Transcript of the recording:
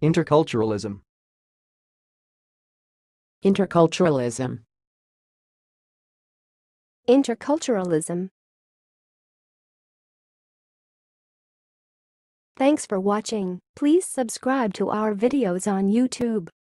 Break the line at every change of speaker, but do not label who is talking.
Interculturalism.
Interculturalism.
Interculturalism. Thanks for watching. Please subscribe to our videos on YouTube.